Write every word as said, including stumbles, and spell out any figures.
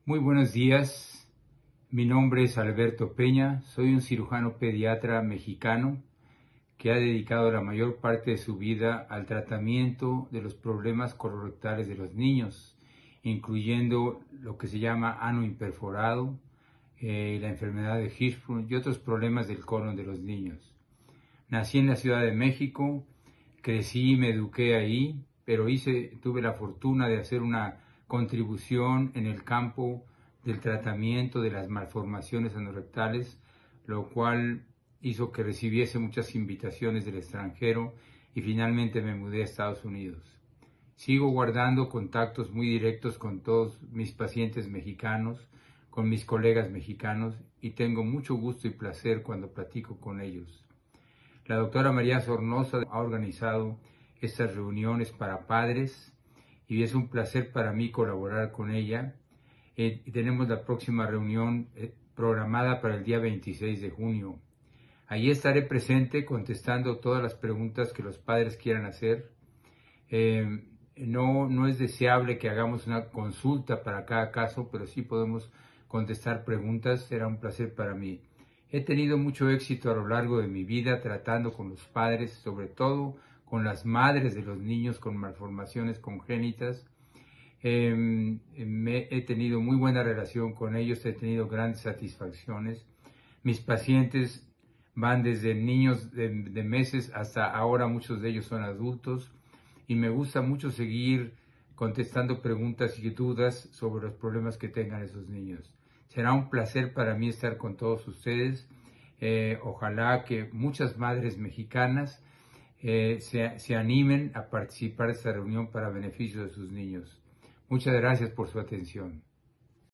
Muy buenos días, mi nombre es Alberto Peña, soy un cirujano pediatra mexicano que ha dedicado la mayor parte de su vida al tratamiento de los problemas colorectales de los niños, incluyendo lo que se llama ano imperforado, eh, la enfermedad de Hirschsprung y otros problemas del colon de los niños. Nací en la Ciudad de México, crecí y me eduqué ahí, pero hice, tuve la fortuna de hacer una contribución en el campo del tratamiento de las malformaciones anorectales, lo cual hizo que recibiese muchas invitaciones del extranjero y finalmente me mudé a Estados Unidos. Sigo guardando contactos muy directos con todos mis pacientes mexicanos, con mis colegas mexicanos, y tengo mucho gusto y placer cuando platico con ellos. La doctora María Sornosa ha organizado estas reuniones para padres y es un placer para mí colaborar con ella. Eh, y tenemos la próxima reunión eh, programada para el día veintiséis de junio. Allí estaré presente contestando todas las preguntas que los padres quieran hacer. Eh, no, no es deseable que hagamos una consulta para cada caso, pero sí podemos contestar preguntas. Será un placer para mí. He tenido mucho éxito a lo largo de mi vida tratando con los padres, sobre todo con las madres de los niños con malformaciones congénitas. Eh, me, he tenido muy buena relación con ellos, he tenido grandes satisfacciones. Mis pacientes van desde niños de, de meses hasta ahora, muchos de ellos son adultos, y me gusta mucho seguir contestando preguntas y dudas sobre los problemas que tengan esos niños. Será un placer para mí estar con todos ustedes. Eh, ojalá que muchas madres mexicanas eh, se, se animen a participar de esta reunión para beneficio de sus niños. Muchas gracias por su atención.